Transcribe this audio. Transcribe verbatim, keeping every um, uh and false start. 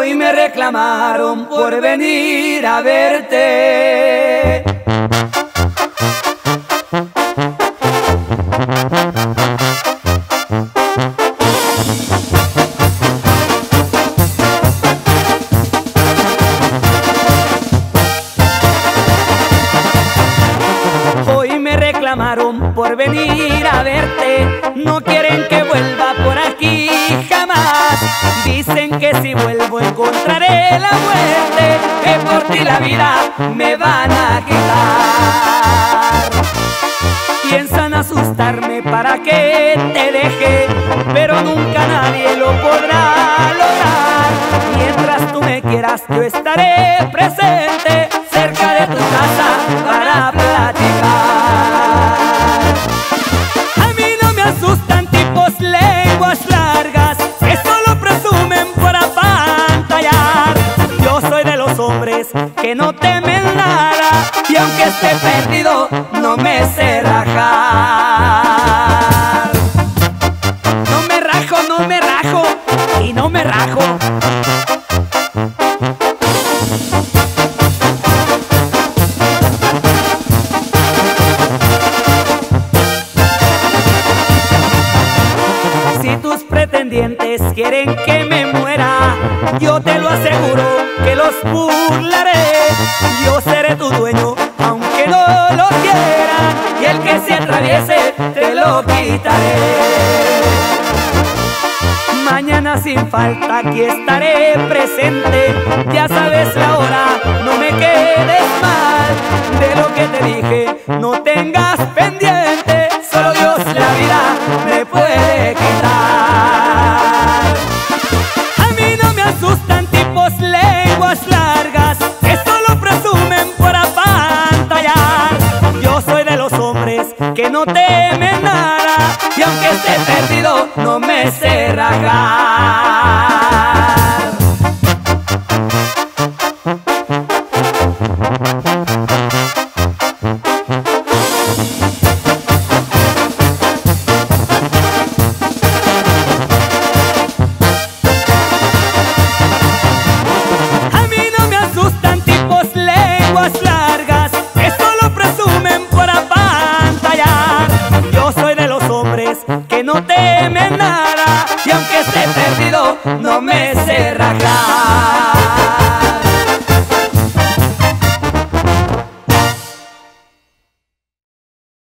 Hoy me reclamaron por venir a verte. Hoy me reclamaron por venir a verte. No quieren que vuelva por aquí jamás. Dicen que si vuelvo encontraré la muerte, que por ti la vida me van a quitar. Piensan asustarme para que te deje, pero nunca nadie lo podrá lograr. Mientras tú me quieras, yo estaré presente cerca de tu casa para platicar. A mí no me asustan tipos lenguas largas que solo presumen por apantallar. Yo soy de los hombres que no temen nada, y aunque esté perdido no me sé rajar. No me rajo, no me rajo y no me rajo. Si tus pretendientes quieren que me muera, yo te lo aseguro que los burlaré. Yo seré tu dueño aunque no lo quieran, y el que se atraviese te lo quitaré. Mañana sin falta aquí estaré presente. Ya sabes la hora, no me quedes mal. De lo que te dije no tengas pendiente, solo Dios la vida me puede quitar. A mí no me asustan tipos lenguas largas que solo presumen por apantallar. Yo soy de los hombres que no temen nada, y aunque esté perdido no me sé rajar. A mí no me asustan tipos lenguas largas que solo presumen por apantallar. Yo soy de los hombres que no te